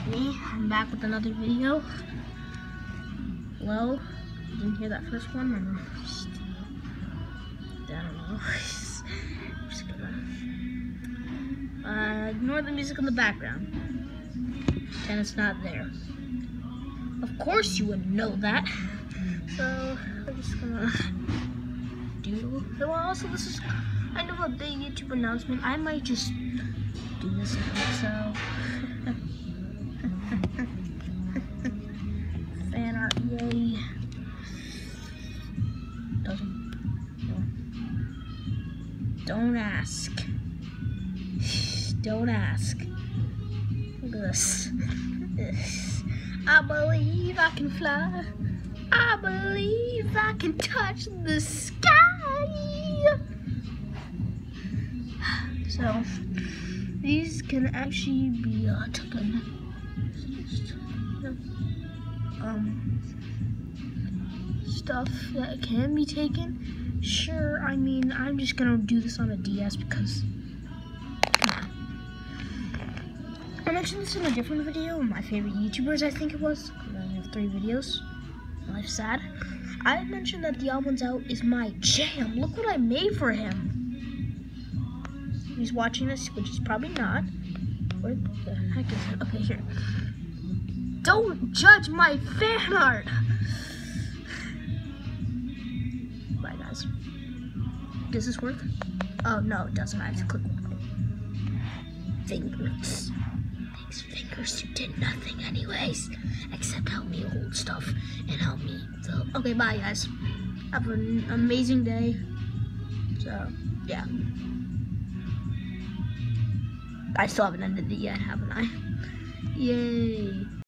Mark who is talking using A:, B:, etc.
A: me. I'm back with another video. Well, didn't hear that first one. I don't know. I'm just gonna ignore the music in the background. And it's not there. Of course you wouldn't know that. So I'm just gonna do. Well, also this is kind of a big YouTube announcement. I might just do this now. So fan art, yay! Don't ask. Don't ask. Look at this. I believe I can fly. I believe I can touch the sky. So these can actually be taken. Stuff that can be taken. Sure, I mean, I'm just gonna do this on a DS because I mentioned this in a different video. My favorite YouTubers, I think it was. I only have 3 videos. Life's sad. I mentioned that the album's out is my jam. Look what I made for him. He's watching this, which he's probably not. Where the heck is it? Okay, here. Don't judge my fan art. Bye, guys. Does this work? Oh, no, it doesn't. I have to click one. Fingers. Thanks, fingers. You did nothing anyways. Except help me hold stuff and help me fill. Okay, bye, guys. Have an amazing day. So, yeah. I still haven't ended it yet, haven't I? Yay.